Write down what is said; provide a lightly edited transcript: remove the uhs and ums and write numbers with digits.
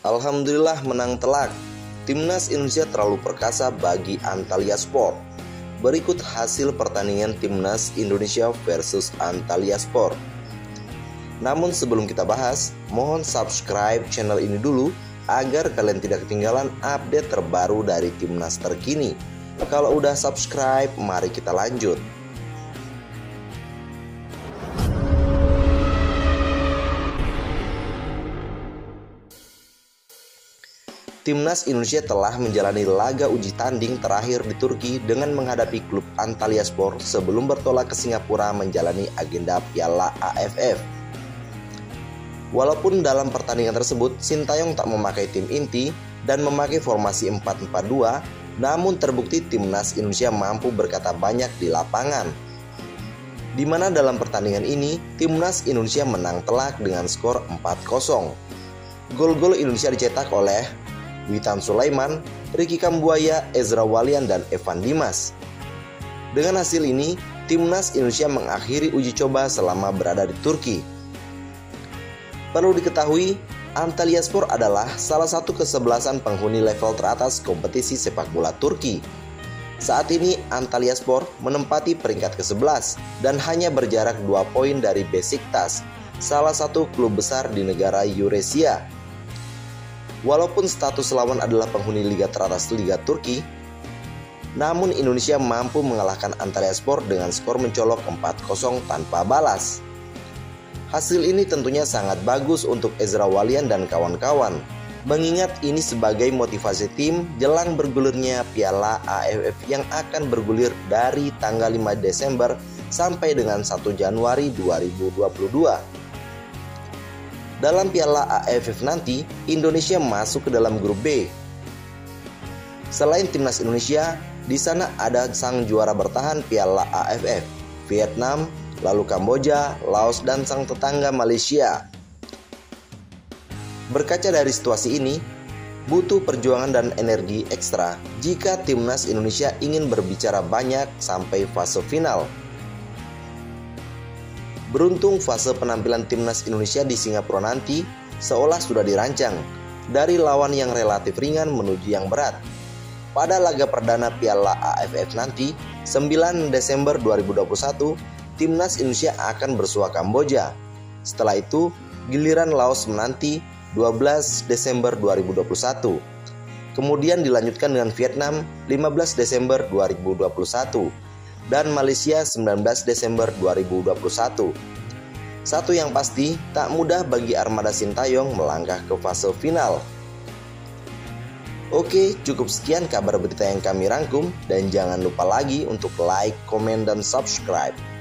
Alhamdulillah menang telak. Timnas Indonesia terlalu perkasa bagi Antalya Sport. Berikut hasil pertandingan Timnas Indonesia versus Antalya Sport. Namun sebelum kita bahas, mohon subscribe channel ini dulu agar kalian tidak ketinggalan update terbaru dari Timnas terkini. Kalau udah subscribe, mari kita lanjut. Timnas Indonesia telah menjalani laga uji tanding terakhir di Turki dengan menghadapi klub Antalya Sport sebelum bertolak ke Singapura menjalani agenda Piala AFF. Walaupun dalam pertandingan tersebut Sintayong tak memakai tim inti dan memakai formasi 4-4-2, namun terbukti Timnas Indonesia mampu berkata banyak di lapangan. Di mana dalam pertandingan ini Timnas Indonesia menang telak dengan skor 4-0. Gol-gol Indonesia dicetak oleh Witan Sulaiman, Ricky Kambuaya, Ezra Walian, dan Evan Dimas. Dengan hasil ini, Timnas Indonesia mengakhiri uji coba selama berada di Turki. Perlu diketahui, Antalya Sport adalah salah satu kesebelasan penghuni level teratas kompetisi sepak bola Turki. Saat ini Antalya Sport menempati peringkat ke-11 dan hanya berjarak 2 poin dari Besiktas, salah satu klub besar di negara Eurasia. Walaupun status lawan adalah penghuni liga teratas Liga Turki, namun Indonesia mampu mengalahkan Antalya Sport dengan skor mencolok 4-0 tanpa balas. Hasil ini tentunya sangat bagus untuk Ezra Walian dan kawan-kawan, mengingat ini sebagai motivasi tim jelang bergulirnya Piala AFF yang akan bergulir dari tanggal 5 Desember sampai dengan 1 Januari 2022. Dalam Piala AFF nanti, Indonesia masuk ke dalam grup B. Selain Timnas Indonesia, di sana ada sang juara bertahan Piala AFF, Vietnam, lalu Kamboja, Laos, dan sang tetangga Malaysia. Berkaca dari situasi ini, butuh perjuangan dan energi ekstra jika Timnas Indonesia ingin berbicara banyak sampai fase final. Beruntung fase penampilan Timnas Indonesia di Singapura nanti seolah sudah dirancang, dari lawan yang relatif ringan menuju yang berat. Pada laga perdana Piala AFF nanti, 9 Desember 2021, Timnas Indonesia akan bersua Kamboja. Setelah itu, giliran Laos menanti 12 Desember 2021. Kemudian dilanjutkan dengan Vietnam 15 Desember 2021. Dan Malaysia 19 Desember 2021. Satu yang pasti, tak mudah bagi armada Sintayong melangkah ke fase final. Oke, cukup sekian kabar berita yang kami rangkum, dan jangan lupa lagi untuk like, komen, dan subscribe.